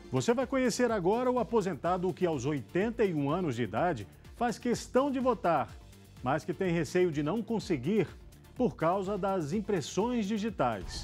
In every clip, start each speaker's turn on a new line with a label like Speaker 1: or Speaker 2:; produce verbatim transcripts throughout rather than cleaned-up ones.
Speaker 1: Você vai conhecer agora o aposentado que aos oitenta e um anos de idade faz questão de votar, mas que tem receio de não conseguir por causa das impressões digitais.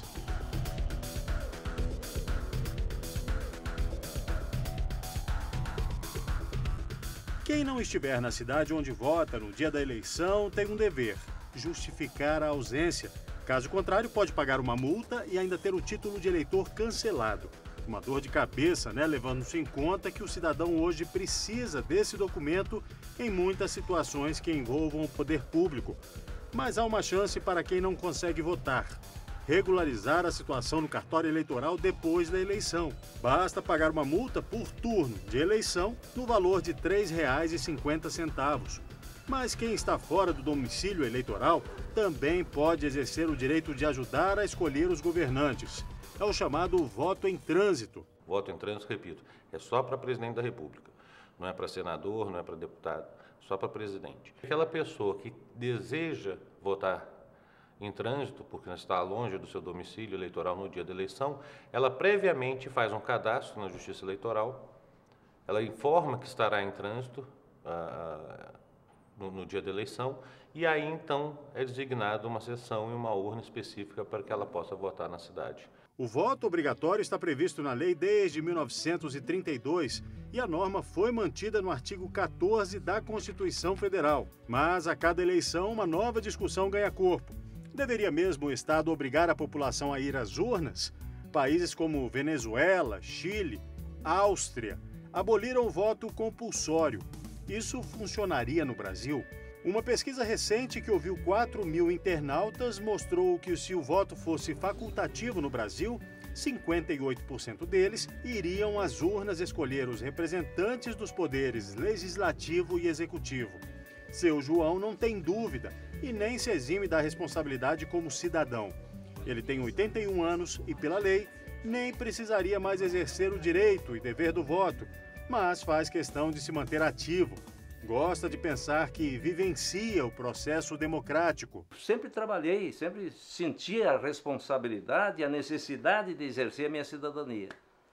Speaker 1: Quem não estiver na cidade onde vota no dia da eleição tem um dever: justificar a ausência. Caso contrário, pode pagar uma multa e ainda ter o título de eleitor cancelado. Uma dor de cabeça, né? Levando-se em conta que o cidadão hoje precisa desse documento em muitas situações que envolvam o poder público. Mas há uma chance para quem não consegue votar: regularizar a situação no cartório eleitoral depois da eleição. Basta pagar uma multa por turno de eleição no valor de três reais e cinquenta centavos. Mas quem está fora do domicílio eleitoral também pode exercer o direito de ajudar a escolher os governantes. É o chamado voto em trânsito.
Speaker 2: Voto em trânsito, repito, é só para presidente da República. Não é para senador, não é para deputado, só para presidente. Aquela pessoa que deseja votar em trânsito, porque está longe do seu domicílio eleitoral no dia da eleição, ela previamente faz um cadastro na Justiça Eleitoral, ela informa que estará em trânsito ah, no, no dia da eleição, e aí então é designada uma sessão e uma urna específica para que ela possa votar na cidade.
Speaker 1: O voto obrigatório está previsto na lei desde mil novecentos e trinta e dois e a norma foi mantida no artigo quatorze da Constituição Federal. Mas a cada eleição uma nova discussão ganha corpo. Deveria mesmo o Estado obrigar a população a ir às urnas? Países como Venezuela, Chile, Áustria aboliram o voto compulsório. Isso funcionaria no Brasil? Uma pesquisa recente que ouviu quatro mil internautas mostrou que se o voto fosse facultativo no Brasil, cinquenta e oito por cento deles iriam às urnas escolher os representantes dos poderes legislativo e executivo. Seu João não tem dúvida e nem se exime da responsabilidade como cidadão. Ele tem oitenta e um anos e, pela lei, nem precisaria mais exercer o direito e dever do voto, mas faz questão de se manter ativo. Gosta de pensar que vivencia o processo democrático.
Speaker 3: Sempre trabalhei, sempre senti a responsabilidade e a necessidade de exercer a minha cidadania.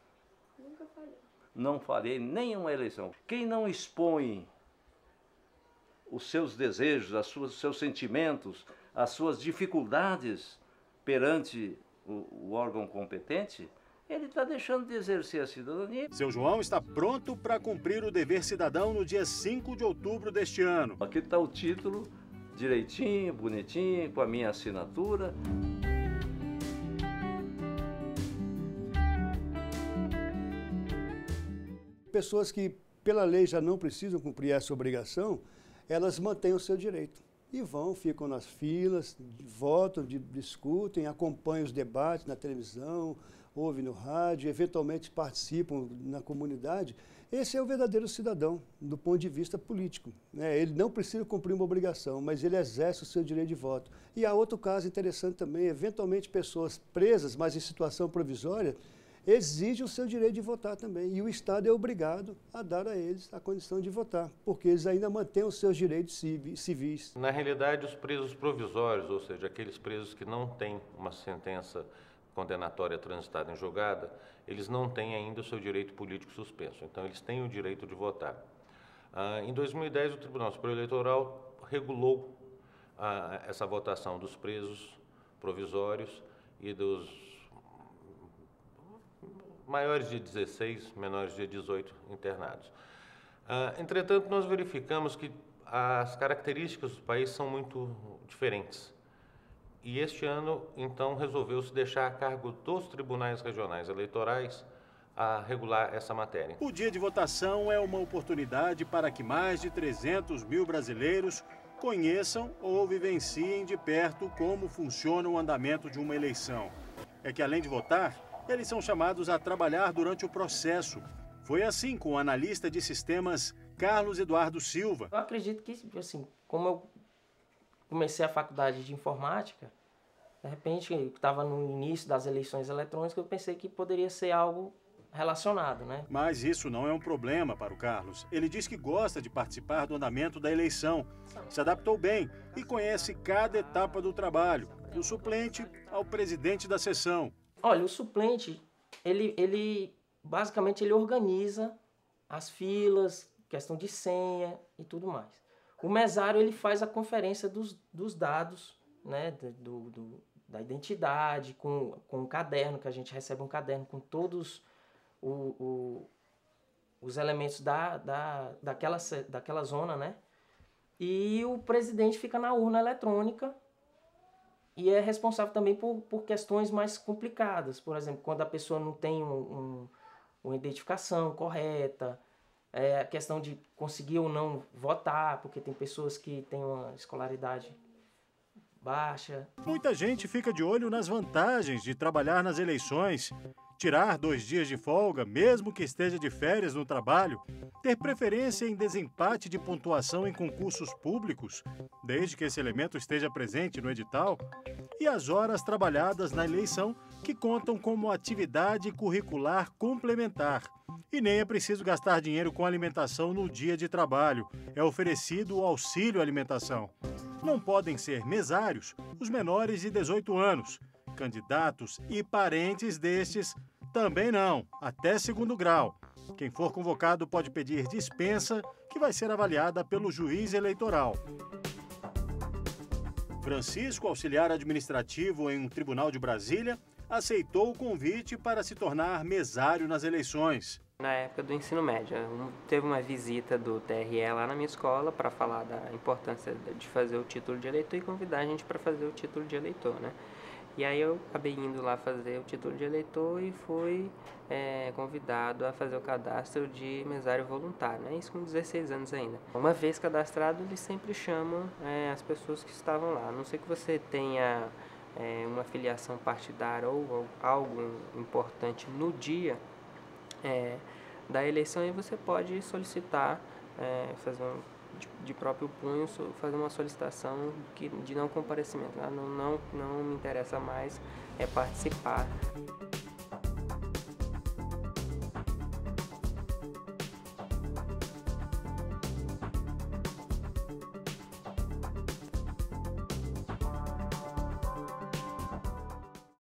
Speaker 4: Nunca falhei.
Speaker 3: Não falhei nenhuma eleição. Quem não expõe os seus desejos, os seus, seus sentimentos, as suas dificuldades perante o, o órgão competente, ele está deixando de exercer a cidadania.
Speaker 1: Seu João está pronto para cumprir o dever cidadão no dia cinco de outubro deste ano.
Speaker 3: Aqui está o título, direitinho, bonitinho, com a minha assinatura.
Speaker 5: Pessoas que, pela lei, já não precisam cumprir essa obrigação, elas mantêm o seu direito. E vão, ficam nas filas, votam, discutem, acompanham os debates na televisão, ouvem no rádio, eventualmente participam na comunidade. Esse é o verdadeiro cidadão, do ponto de vista político, né? Ele não precisa cumprir uma obrigação, mas ele exerce o seu direito de voto. E há outro caso interessante também, eventualmente pessoas presas, mas em situação provisória, exigem o seu direito de votar também. E o Estado é obrigado a dar a eles a condição de votar, porque eles ainda mantêm os seus direitos civis.
Speaker 2: Na realidade, os presos provisórios, ou seja, aqueles presos que não têm uma sentença condenatória transitada em julgada, eles não têm ainda o seu direito político suspenso. Então, eles têm o direito de votar. Ah, em dois mil e dez, o Tribunal Superior Eleitoral regulou ah, essa votação dos presos provisórios e dos maiores de dezesseis, menores de dezoito internados. Ah, entretanto, nós verificamos que as características do país são muito diferentes. E este ano, então, resolveu-se deixar a cargo dos tribunais regionais eleitorais a regular essa matéria.
Speaker 1: O dia de votação é uma oportunidade para que mais de trezentos mil brasileiros conheçam ou vivenciem de perto como funciona o andamento de uma eleição. É que, além de votar, eles são chamados a trabalhar durante o processo. Foi assim com o analista de sistemas Carlos Eduardo Silva.
Speaker 6: Eu acredito que, assim, como eu comecei a faculdade de informática, de repente, eu estava no início das eleições eletrônicas, eu pensei que poderia ser algo relacionado, né?
Speaker 1: Mas isso não é um problema para o Carlos. Ele diz que gosta de participar do andamento da eleição, se adaptou bem e conhece cada etapa do trabalho, do suplente ao presidente da sessão.
Speaker 6: Olha, o suplente, ele, ele basicamente ele organiza as filas, questão de senha e tudo mais. O mesário ele faz a conferência dos, dos dados, né, do, do, da identidade, com, com um caderno, que a gente recebe um caderno com todos o, o, os elementos da, da, daquela, daquela zona, né? E o presidente fica na urna eletrônica e é responsável também por, por questões mais complicadas. Por exemplo, quando a pessoa não tem um, um, uma identificação correta, é a questão de conseguir ou não votar, porque tem pessoas que têm uma escolaridade baixa.
Speaker 1: Muita gente fica de olho nas vantagens de trabalhar nas eleições, tirar dois dias de folga, mesmo que esteja de férias no trabalho, ter preferência em desempate de pontuação em concursos públicos, desde que esse elemento esteja presente no edital, e as horas trabalhadas na eleição, que contam como atividade curricular complementar. E nem é preciso gastar dinheiro com alimentação no dia de trabalho, é oferecido o auxílio alimentação. Não podem ser mesários os menores de dezoito anos. Candidatos e parentes destes também não, até segundo grau. Quem for convocado pode pedir dispensa, que vai ser avaliada pelo juiz eleitoral. Francisco, auxiliar administrativo em um tribunal de Brasília, aceitou o convite para se tornar mesário nas eleições.
Speaker 7: Na época do ensino médio, teve uma visita do T R E lá na minha escola para falar da importância de fazer o título de eleitor e convidar a gente para fazer o título de eleitor, né? E aí eu acabei indo lá fazer o título de eleitor e fui é, convidado a fazer o cadastro de mesário voluntário, né? Isso com dezesseis anos ainda. Uma vez cadastrado, eles sempre chamam é, as pessoas que estavam lá. A não ser que você tenha é, uma filiação partidária ou, ou algo importante no dia é, da eleição, e você pode solicitar, é, fazer um, de, de próprio punho, fazer uma solicitação que, de não comparecimento. Né? Não, não, não me interessa mais é participar.